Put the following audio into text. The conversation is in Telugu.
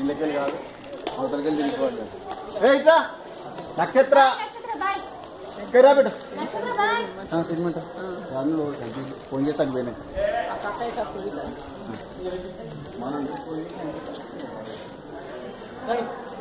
ఇళ్ళకెళ్ళి కాదు అవతలకెళ్ళి తిరిగిపోవాలి. ఏ ఇట్లా నక్షత్ర కరా బిడ్డ సిగ్మెంట్ అందులో ఫోన్ చేసి తగ్గిపోయినాక మనం